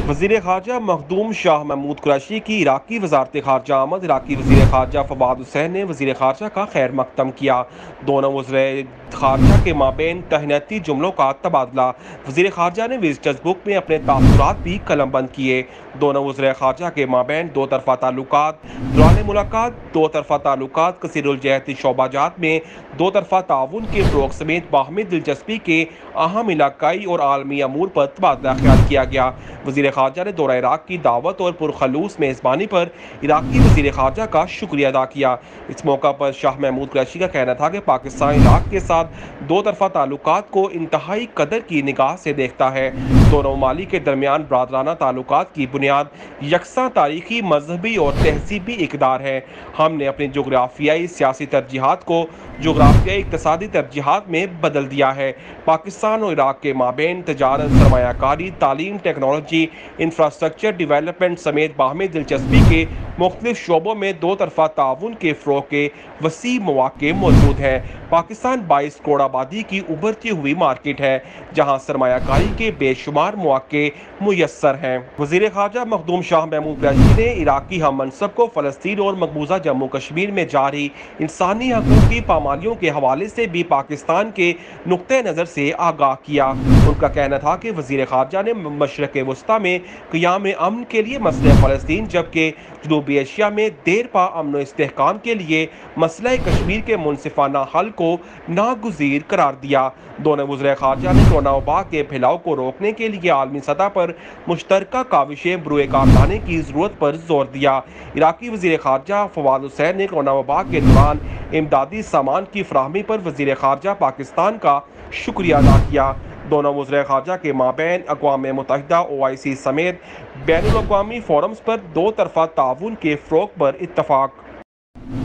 وزیر خارجہ مخدوم شاہ محمود قریشی کی عراقی وزارت خارجہ آمد۔ عراقی وزیر خارجہ فواد حسین نے وزیر خارجہ کا خیر مقدم کیا۔ دونوں وزرائے خارجہ کے مابین تہنیتی جملوں کا تبادلہ۔ وزیر خارجہ نے وزٹرز بک میں اپنے تاثرات بھی قلم بند کیے۔ دونوں وزرائے خارجہ کے مابین دو طرفہ تعلقات۔ دوران ملاقات دو طرفہ تعلقات، کثیر الجہتی شعبہ جات میں دو طرفہ تعاون کے فروغ سمیت باہمی دلچسپی کے اہم علاقائی اور عالمی امور پر تبادلہ خیال کیا گیا۔ وزیر خارجہ نے دورہ عراق کی دعوت اور پرخلوص میزبانی پر عراقی وزیر خارجہ کا شکریہ ادا کیا۔ اس موقع پر شاہ محمود قریشی کا کہنا تھا کہ پاکستان عراق کے ساتھ دو طرفہ تعلقات کو انتہائی قدر کی نگاہ سے دیکھتا ہے۔ دونوں ممالک کے درمیان برادرانہ تعلقات کی بنیاد یکساں تاریخی، مذہبی اور تہذیبی اقدار ہے۔ ہم نے اپنی جغرافیائی سیاسی ترجیحات کو جغرافیائی اقتصادی ترجیحات میں بدل دیا ہے۔ پاکستان اور عراق کے مابین تجارت، سرمایہ کاری، تعلیم، ٹیکنالوجی، انفراسٹرکچر ڈیولپمنٹ سمیت باہمی دلچسپی کے مختلف شعبوں میں دو طرفہ تعاون کے فروغ کے وسیع مواقع موجود ہیں۔ پاکستان 22 کروڑ آبادی کی ابھرتی ہوئی مارکیٹ ہے، جہاں سرمایہ کاری کے بے شمار مواقع میسر ہیں۔ وزیر خارجہ مخدوم شاہ محمود قریشی نے عراقی ہم منصب کو فلسطین اور مقبوضہ جموں کشمیر میں جاری انسانی حقوق کی پامالیوں کے حوالے سے بھی پاکستان کے نقطہ نظر سے آگاہ کیا۔ ان کا کہنا تھا کہ وزیر خارجہ نے مشرق وسطیٰ میں قیام امن کے لیے مسئلہ فلسطین، جبکہ جنوبی ایشیا میں دیر پا امن و استحکام کے لیے مسئلہ کشمیر کے منصفانہ حل کو ناگزیر قرار دیا۔ دونوں وزرائے خارجہ نے کورونا وبا کے پھیلاؤ کو روکنے کے لیے عالمی سطح پر مشترکہ کاوشیں بروئے کار لانے کی ضرورت پر زور دیا۔ عراقی وزیر خارجہ فواد حسین نے کورونا وبا کے دوران امدادی سامان کی فراہمی پر وزیر خارجہ پاکستان کا شکریہ ادا کیا۔ دونوں وزرائے خارجہ کے مابین اقوام متحدہ، OIC سمیت بین الاقوامی فورمز پر دو طرفہ تعاون کے فروغ پر اتفاق